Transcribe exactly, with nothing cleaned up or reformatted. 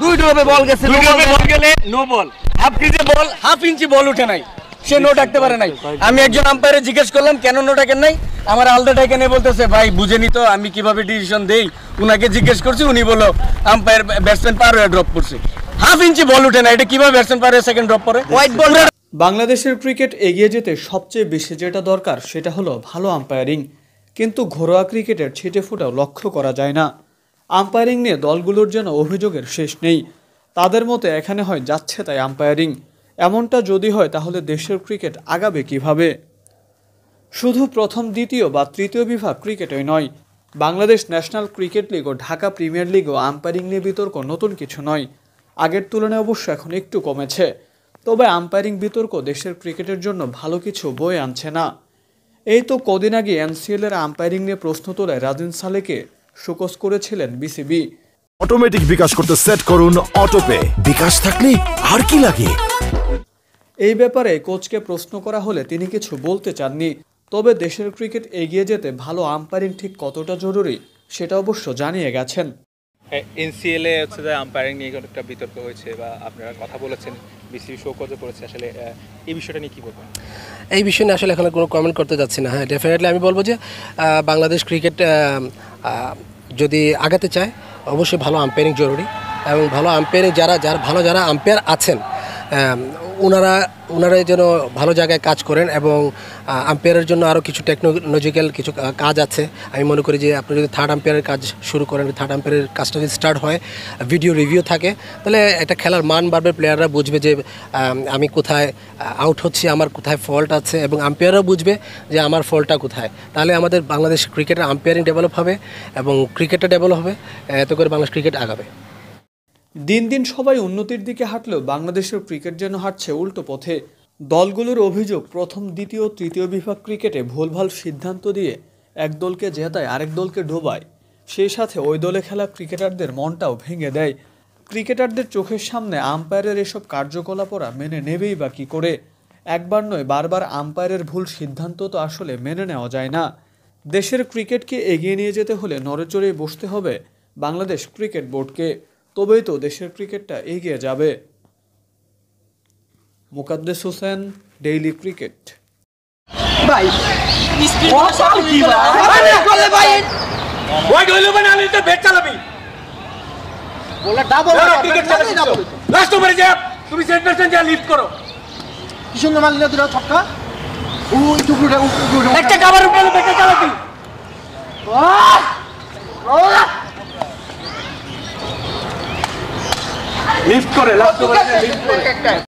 দুই ড্রপে বল গেছে, দুই ড্রপে বল গেলে নো বল, হাফ ক্রিজে বল হাফ ইঞ্চি বল উঠে নাই, সে নো ডাকতে পারে নাই। আমি একজন আম্পায়ারে জিজ্ঞেস করলাম কেন নো ডাকেন নাই, আমার আলদা ডাকে নিয়ে বলতেছে ভাই বুঝেনি তো আমি কিভাবে ডিসিশন দেই, উনাকে জিজ্ঞেস করছি উনি বলল আম্পায়ার ব্যাটসম্যান পার হয়ে ড্রপ করছে, হাফ ইঞ্চি বল উঠে না, এটা কিভাবে ব্যাটসম্যান পার হয়ে সেকেন্ড ড্রপ করে হোয়াইট বল। বাংলাদেশের ক্রিকেট এগিয়ে যেতে সবচেয়ে বেশি যেটা দরকার সেটা হলো ভালো আম্পায়ারিং, কিন্তু ঘরোয়া ক্রিকেটের ছিটে ফোটাও লক্ষ্য করা যায় না। আম্পায়ারিং নিয়ে দলগুলোর যেন অভিযোগের শেষ নেই, তাদের মতে এখানে হয় যাচ্ছে তাই আম্পায়ারিং। এমনটা যদি হয় তাহলে দেশের ক্রিকেট আগাবে কিভাবে? শুধু প্রথম দ্বিতীয় বা তৃতীয় বিভাগ ক্রিকেটই নয়, বাংলাদেশ ন্যাশনাল ক্রিকেট লিগ ও ঢাকা প্রিমিয়ার লিগও আম্পায়ারিং নিয়ে বিতর্ক নতুন কিছু নয়। আগের তুলনায় অবশ্য এখন একটু কমেছে, তবে আম্পায়ারিং বিতর্ক দেশের ক্রিকেটের জন্য ভালো কিছু বয়ে আনছে না। এই তো কদিন আগে এনসিএল এর আম্পায়ারিং নিয়ে প্রশ্ন তোলায় রাজিন সালেকে শোকজ করেছিলেন বিসিবি। অটোমেটিক বিকাশ করতে সেট করুন অটোপে, বিকাশ থাকলে আর কি লাগে। এই ব্যাপারে কোচকে প্রশ্ন করা হলে তিনি কিছু বলতে চাননি, তবে দেশের ক্রিকেট এগিয়ে যেতে ভালো আম্পায়ারিং ঠিক কতটা জরুরি সেটা অবশ্য জানিয়ে গেছেন। এনসিএল এ হচ্ছে যে আম্পায়ারিং নিয়ে একটা বিতর্ক হয়েছে বা আপনারা কথা বলেছেন, বিসিবি শোকজও করেছে, আসলে এই বিষয়টা নিয়ে কী বলবেন? এই বিষয় নিয়ে আসলে এখানে কোনো কমেন্ট করতে যাচ্ছি না। হ্যাঁ, ডেফিনেটলি আমি বলবো যে বাংলাদেশ ক্রিকেট যদি আগাতে চায় অবশ্যই ভালো আম্পায়ারিং জরুরি, এবং ভালো আম্পায়ারিং যারা যারা ভালো যারা আম্পায়ার আছেন ওনারা ওনারা যেন ভালো জায়গায় কাজ করেন, এবং আম্পায়ারের জন্য আরও কিছু টেকনোলজিক্যাল কিছু কাজ আছে। আমি মনে করি যে আপনি যদি থার্ড আম্পায়ারের কাজ শুরু করেন, থার্ড আম্পায়ারের কাজটা যদি স্টার্ট হয়, ভিডিও রিভিউ থাকে, তাহলে একটা খেলার মান বাড়বে, প্লেয়াররা বুঝবে যে আমি কোথায় আউট হচ্ছি, আমার কোথায় ফল্ট আছে, এবং আম্পায়াররাও বুঝবে যে আমার ফল্টটা কোথায়। তাহলে আমাদের বাংলাদেশ ক্রিকেটের আম্পায়ারিং ডেভেলপ হবে এবং ক্রিকেটটা ডেভেলপ হবে, এত করে বাংলাদেশ ক্রিকেট আগাবে। দিন দিন সবাই উন্নতির দিকে হাঁটলেও বাংলাদেশের ক্রিকেট যেন হাঁটছে উল্টো পথে। দলগুলোর অভিযোগ প্রথম দ্বিতীয় তৃতীয় বিভাগ ক্রিকেটে ভুলভাল সিদ্ধান্ত দিয়ে এক দলকে জেতায় আরেক দলকে ডোবায়, সেই সাথে ওই দলে খেলা ক্রিকেটারদের মনটাও ভেঙে দেয়। ক্রিকেটারদের চোখের সামনে আম্পায়ারের এসব কার্যকলাপ ওরা মেনে নেবেই বা কী করে? একবার নয় বারবার আম্পায়ারের ভুল সিদ্ধান্ত তো আসলে মেনে নেওয়া যায় না। দেশের ক্রিকেটকে এগিয়ে নিয়ে যেতে হলে নড়েচড়ে বসতে হবে বাংলাদেশ ক্রিকেট বোর্ডকে, তবেই তো দেশের ক্রিকেটটা এগিয়ে যাবে। Mukaddes Hossain, daily cricket. ভাই কি ভাই বলে ভাই ওই হইলো মানে আমি তো ব্যাট চালাবি বলে ডাবল ক্রিকেট চালাবি ডাবল লাস্ট ওভারে যা তুমি সেট পার্সেন্ট যা লিফট করো, কি সুন্দর মারলে দুটো ছক্কা, ওই টুকরোটা একটা কভার উপরে ব্যাট চালাবি লিফট করে লাস্ট ওভারে লিফট করে